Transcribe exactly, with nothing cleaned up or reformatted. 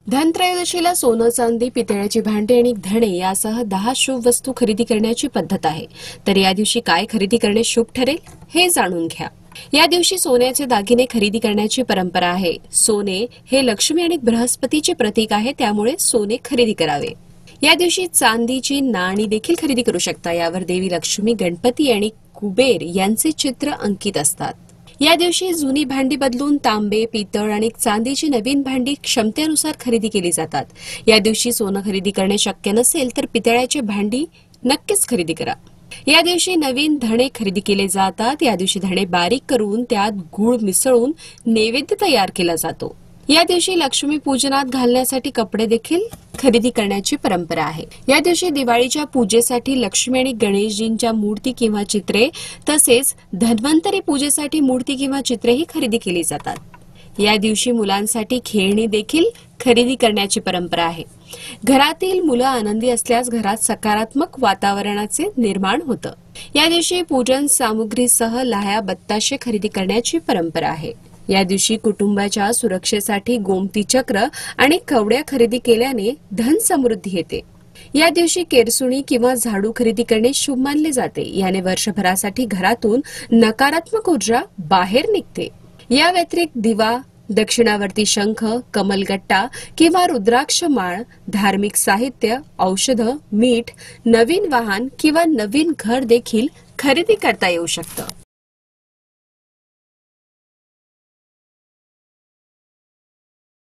धनत्रयोदशीला सोनं, चांदी, पितळ्याची भांडी आणि धणे यासह दहा शुभ वस्तू खरेदी करण्याची पद्धत आहे. तर या दिवशी काय खरेदी करणे शुभ ठरेल हे जाणून घ्या. या दिवशी सोन्याचे दागिने खरेदी करण्याची परंपरा आहे. सोने हे लक्ष्मी आणि बृहस्पतीचे प्रतीक आहे, त्यामुळे सोने खरेदी करावे. या दिवशी चांदीची नाणी देखील खरेदी करू शकता. यावर देवी लक्ष्मी, गणपती आणि कुबेर यांचे चित्र अंकित असतात. या दिवशी जुनी भांडी बदलून तांबे, पितळ आणि चांदीची नवीन भांडी क्षमतेनुसार खरेदी केली जातात. या दिवशी सोनं खरेदी करणे शक्य नसेल तर पितळ्याची भांडी नक्कीच खरेदी करा. या दिवशी नवीन धणे खरेदी केले जातात. या दिवशी धणे बारीक करून त्यात गूळ मिसळून नैवेद्य तयार केला जातो. या दिवशी लक्ष्मी पूजनात घालण्यासाठी कपडे देखील खरेदी करण्याची परंपरा आहे. या दिवशी दिवाळीच्या पूजेसाठी लक्ष्मी आणि गणेशजींच्या मूर्ती किंवा चित्रे तसेच धन्वंतरी पूजेसाठी मूर्ती किंवा चित्रेही खरेदी केली जातात. या दिवशी मुलांसाठी खेळणी देखील खरेदी करण्याची परंपरा आहे. घरातील मुलं आनंदी असल्यास घरात सकारात्मक वातावरणाचे निर्माण होतं. या दिवशी पूजन सामुग्रीसह लाह्या, बत्ताशे खरेदी करण्याची परंपरा आहे. या दिवशी कुटुंबाच्या सुरक्षेसाठी गोमती चक्र आणि कवड्या खरेदी केल्याने धन समृद्धी येते. या दिवशी केरसुणी किंवा झाडू खरेदी करणे शुभ मानले जाते. याने वर्षभरासाठी घरातून नकारात्मक ऊर्जा बाहेर निघते. या व्यतिरिक्त दिवा, दक्षिणावर्ती शंख, कमलगट्टा किंवा रुद्राक्ष माळ, धार्मिक साहित्य, औषधं, मीठ, नवीन वाहन किंवा नवीन घर देखील खरेदी करता येऊ शकतं.